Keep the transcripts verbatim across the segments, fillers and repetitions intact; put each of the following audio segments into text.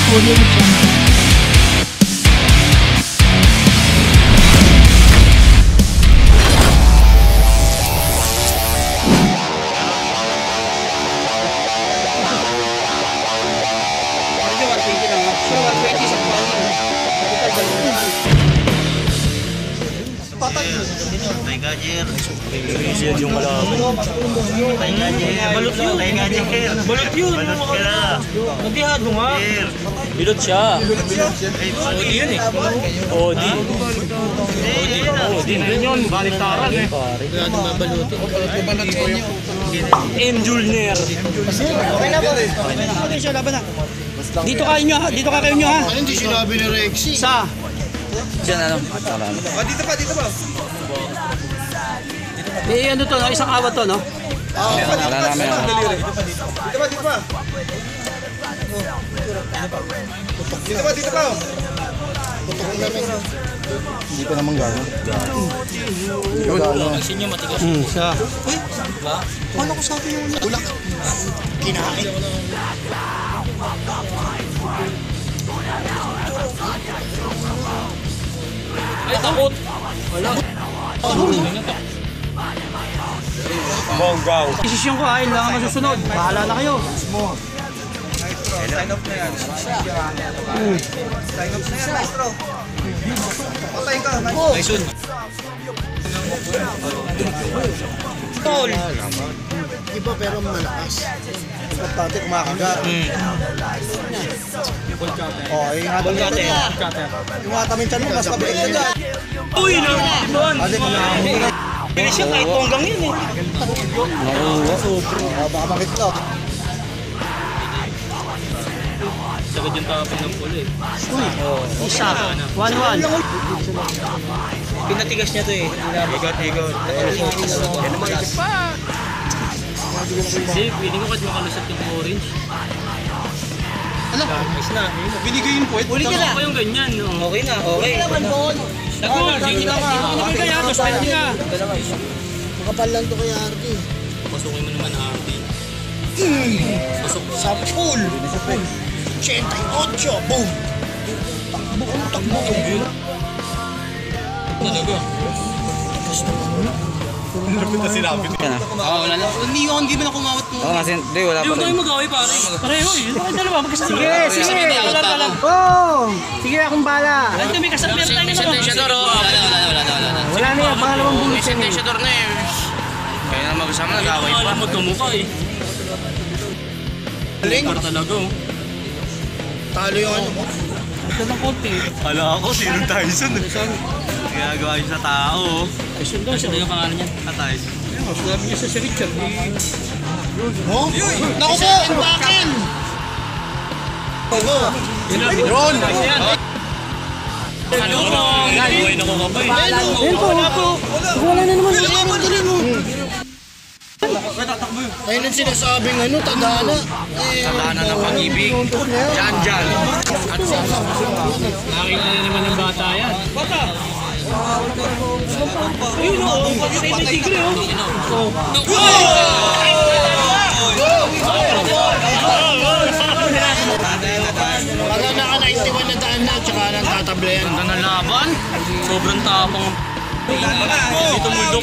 Audio Jungle. Tay Gajer. Siya yung kalaban. Tay Gajer. Balot yun. Tay Gajer. Balot yun. Balot ka na. Nagihado nga. Gajer. Bilot siya. Ay, O D yun eh. O D. O D. Yun yun. Baliktaran eh. M. Julner. Dito kayo nyo ha, dito ka kayo nyo ha. Ano hindi sinabi ni Rexy? Sa. Diyan ano? Ah, dito pa, dito pa. Eh ano to, no? Isang awat to, no? Ah, dito pa, dito pa. Dito pa, dito pa. Dito pa, dito pa. Tutok namin. Hindi pa naman gano'n. Ang sinyo matigas. Hmm, sa. Paano ko sa akin yung tulak? Kinain. Ay, takot. Wala. Monggaw. Desisyon ko ay lang ang masusunod. Bahala na kayo. Sign off na yan. Sign off na yan, maestro. Patayin ka. Tyson. Tol. Iba pero malakas. Importante kumakagat. Oh, ingatan mo ito niya. Ingatan mo yung tiyan mo, mas mabilis na dyan. Uy, naman. Kasi panahamon na. Bilis siya kahit tonggang yun eh. Ah, baka makitlok. Sagad yung tapang ng pula eh. Isa. one one. Pinatigas niya to eh. Igot, igot. Yan naman ikot pa. Kasi feeling ko kahit makalusot yung orange. Ano? Ayos na. Binigay yung puwet. Uli ka na. Tama pa yung ganyan. No? Okay na, okay. Naku, hindi na ka. Hindi kaya, dos twenty na. Makapal lang to kay Arky. Pasukin mo naman R D. Pasok. Sa pool. eighty-eight. Boom. Takbo, ang takbo. Talaga. Oo, wala na. Hindi ako, hindi mo na kumawat mo. Oo, kasi hindi, wala Hindi pa mo tayo rin. mag-away pare. Pareho eh. Bakit dalawa? Magkasama. Sige, sige. Alam ka lang. Oh! Sige, akong bala. Ito may kasabihan tayo na Sentensyador, oh. Wala, wala, wala, wala, wala. Wala na yan, pangalawang May bullet yan eh. sentensyador na eh. Kaya na mag-usama, nag-away pa. Alam mo tumukha eh. Galing. Para talaga oh. Talo yung ano mo. Ito ng konti. Hala ako, sinong Tyson? Ginagawa yun sa tao. Tyson daw. Siya daw yung pangalan niya. Ah, Tyson. Sabi niya sa si Richard eh. Oh? Naku po, impakin! Ron! Ano ko? Buhay na ko kapay. Ayun po, wala po. Wala na naman. Galing mo, galing mo! Ayun ang sinasabing ano, tadhana. Tadhana ng pag-ibig. Diyan, diyan. Nakita na naman ng bata yan. Bata! Ayun o, patay na tigre o. Pag naka-ninety-one na daan na, tsaka nang tatablayan. Ganda ng laban. Sobrang tapang. Dito muldok.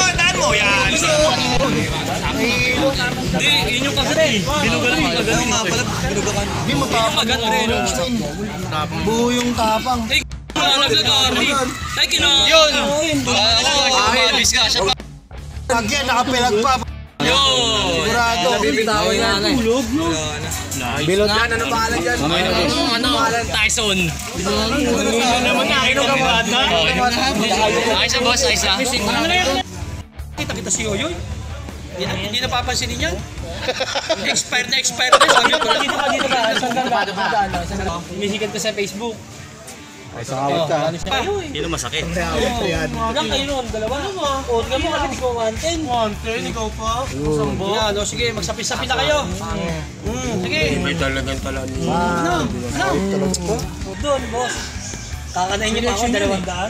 Hindi, yun yung kagat eh. Binugalan yung kagat eh. Hindi mapapag Tapang. buo yung tapang. Ay, wala naglagarni. Ay, kina... Yun! Umalis ka siya. Pag yan, nakapilag pa. Yun! Sigurado. Bibitawan na nga eh. Bilot yan, ano pangalan dyan? Ano, ano? Tyson! Ano naman na, ito ang bata. Ayos na boss, ayos na. Kita-kita si Yoyoy. Hindi na, hindi napapansinin yan. Expired na expired na. Sabi ko, dito ka, dito ka. Sandal ka. Misikat ka sa Facebook. Ay, sangawat ka. Hindi na masakit. Yan. Ilang kayo nun? Dalawa naman. O, tingnan mo kasi hindi ko one ten. one ten, ikaw pa. Sambo. Yan, o, sige, magsapi-sapi na kayo. Mm, sige. May talagang talan. Ano? Ano? Doon, boss. Kakanain niyo pa ako, dalawang daan.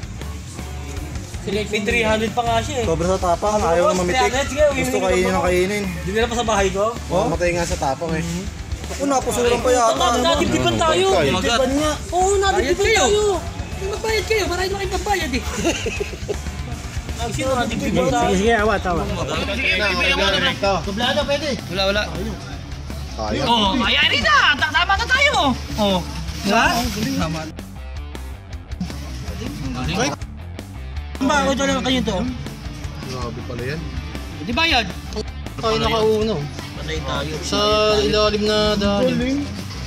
May three hundred pa nga siya eh. Sobra sa tapang, ayaw na mamitik. Gusto kainin ng kainin. Dinala pa sa bahay ko. Oh, matay nga sa tapang eh. Ako napusuran pa yata. Nadibdiban tayo. Dibdiban nga. Oo, nadibdiban tayo. Magbayad kayo, marami na kayong magbayad eh. Ang sino nadibdiban tayo? Sige, sige, awa, tawa. Dublada pwede. Wala, wala. Kaya. Oh, ayan rin na. Tama na tayo. Oh. Diba? Bakit wala na kayo to? Grabe pala yan. Di bayad? Tayo nakauno. Patay tayo. Sa ilalim na dahil.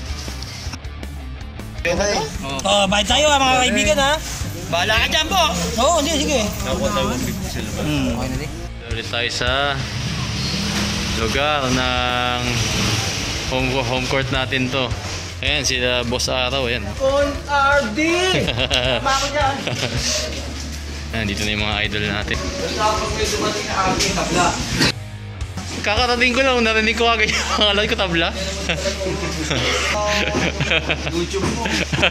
Oh, bayad tayo ha mga kaibigan ha. Bahala ka dyan po. Oo, sige, sige. Hmm. Ulit tayo sa lugar ng home, home court natin to. Ayan, sila Boss Araw, ayan. On R D! Tama ko dyan. Ayan, dito na yung mga idol natin. Kakarating ko lang, narinig ko agad yung pangalan ko, tabla. YouTube mo.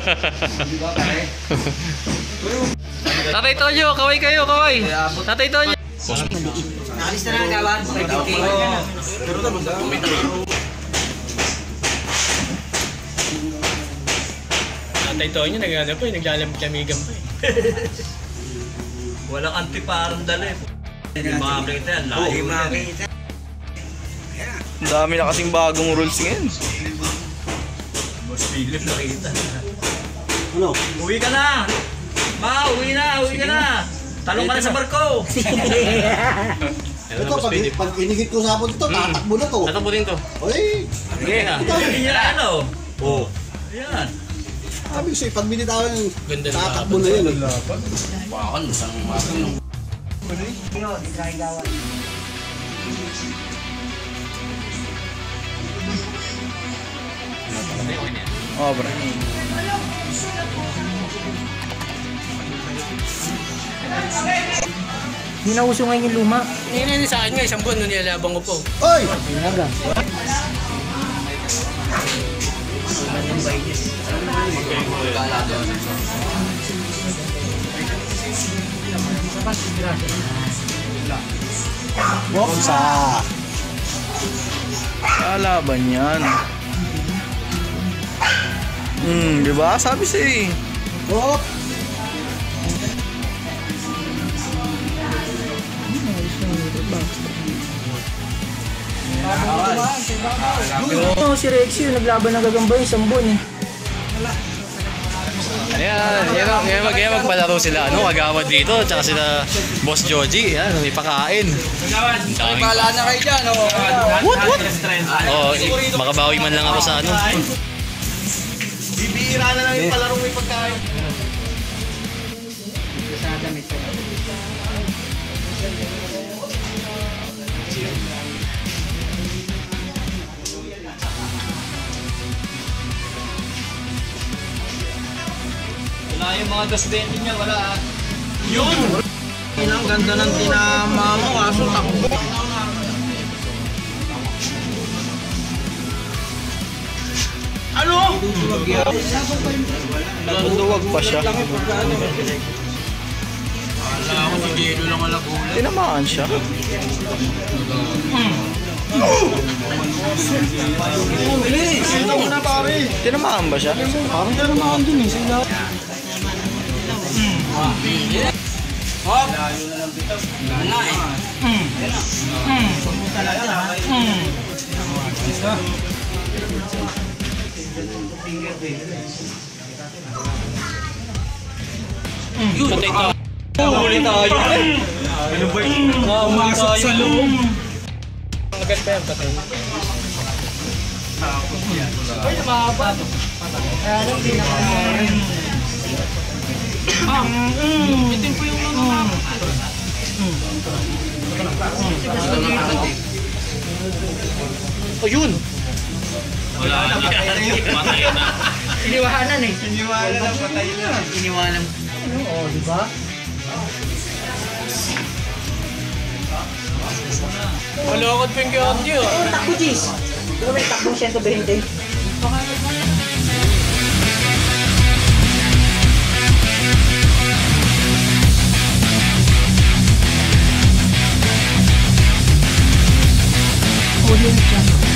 Tatay Tonyo, kaway kayo, kaway. Tatay Tonyo. Naalis na lang gawan. Tatay Tonyo, nag-ano po, naglalamig kamigan pa eh. Walang antiparang dala eh. Hindi makakita yan. Layo mo yan. Ang dami na kasing bagong rules ngayon. Boss Philip nakita. Ano? Uwi ka na! Ma, uwi na! Uwi ka na! Talong ka na sa barko! Ito, pag, pag inigit ko sa hapon ito, tatakbo na to. Tataputin to. Oy! Sige ha. Yan ano? Oo. Ayan. Sabi ko sa'yo, pag binitawan, tatakbo na yun. Bakon, masang makang. Oh, bro. Hindi na uso ngayon yung luma. Hindi sa akin nga, isang buwan nung nilalabang ko po. Oy! Boksa! Kalaban yan. Hmm, di ba? Sabi sa'yo eh. Hop! Oo, si Rexy, naglaban ng gagamba yung isang buwan eh. Ayan, yan, yan, mag, yan magpalaro sila. Ano, kagawad dito. Tsaka sila Boss Joji. Yan, may pakain. Daming- Bahala na kayo dyan, oh. What? What? Oh, i- makabawi man lang ako sa ano. Bibira na lang yung palaro may pagkain. Wala yung mga dos twenty niya, wala ah. Ang ganda ng tinama mo, kaso takbo. Ano? Nagduwag pa siya. Wala ako si Gelo lang wala gula. Tinamaan siya. Ito mo na pare. Tinamaan ba siya? Parang tinamaan dun eh. Sila. Patay tayo. Huli tayo. Ano ba yun? Umasok sa loob. Agad pa yan, patay. Ay, mahaba. Ano, pinakain. Ah, itin po yung mga. Oh, yun! Wala na. Matay na. Iniwanan eh. Iniwala na, patay na. Iniwanan. Oo, di ba? Malakot pa yung gawin niyo. Oo, takbo, Jis. Di ba may takbong one twenty? Audio